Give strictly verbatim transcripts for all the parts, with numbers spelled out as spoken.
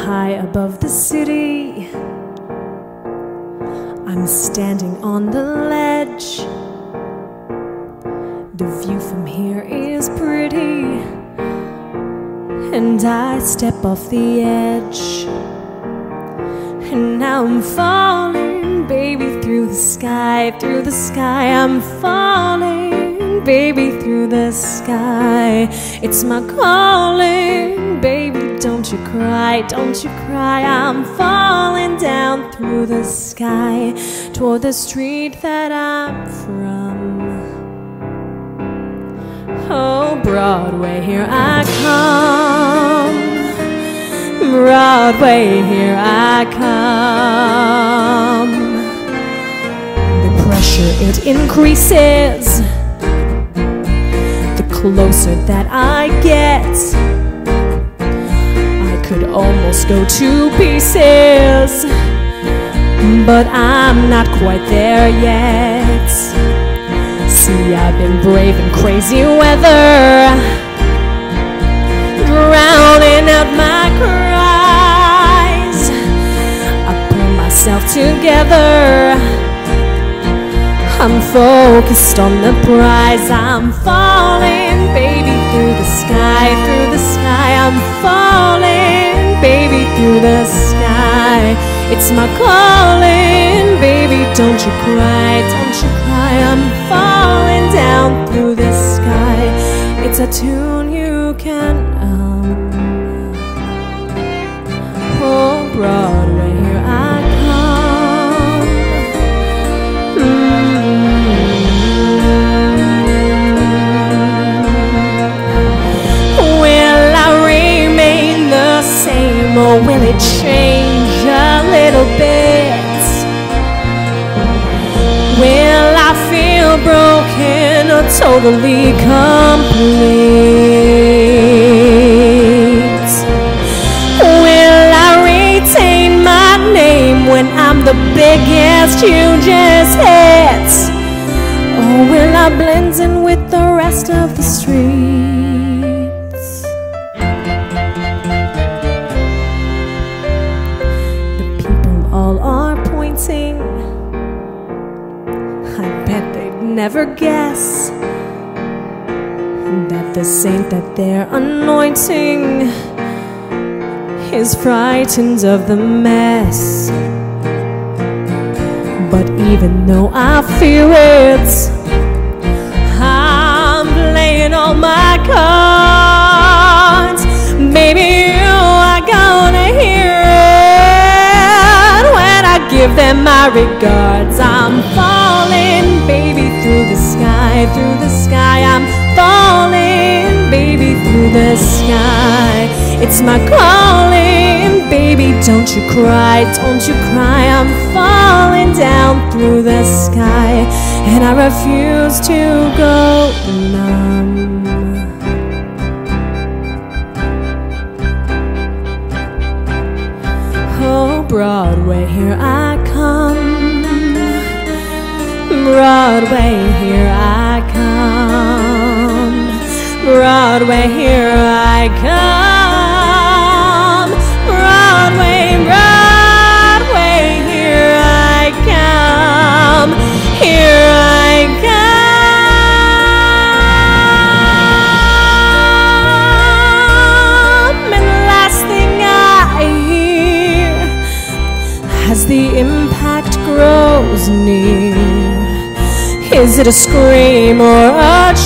high above the city. I'm standing on the ledge. The view from here is pretty, and I step off the edge. And now I'm falling, baby, through the sky, through the sky. I'm falling, baby, through the sky. It's my calling, baby, don't you cry, don't you cry. I'm falling down through the sky toward the street that I'm from. Oh, Broadway, here I come. Broadway, here I come. The pressure, it increases the closer that I get. I could almost go to pieces, but I'm not quite there yet. See, I've been braving crazy weather, drowning out my cries. I pull myself together, I'm focused on the prize. I'm falling, baby, through the sky, through the sky. I'm falling, baby, through the sky. It's my calling, baby, don't you cry, don't you cry. I'm falling down through the sky. It's a tune you can um Oh, Broadway, here I come. mm-hmm. Will I remain the same, or will it change a little bit? Will I feel broken or totally complete? Will I retain my name when I'm the biggest you just hit? Or will I blend in with the rest of the streets? The people all are pointing, I bet they'd never guess that the saint that they're anointing is frightened of the mess. But even though I fear it, I'm playing all my cards. Baby, you are gonna hear it when I give them my regards. I'm falling, baby, through the sky, through the sky. I'm falling, baby, through the sky. It's my calling, baby, don't you cry, don't you cry. I'm falling down through the sky, and I refuse to go numb. Oh, Broadway, here I come. Broadway, here I come. Broadway, here I come. Broadway, Broadway, here I come. Here I come. And the last thing I hear as the impact grows near, is it a scream or a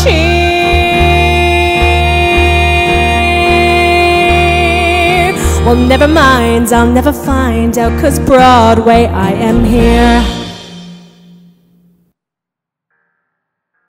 cheer? Well, never mind, I'll never find out, 'cause Broadway, I am here.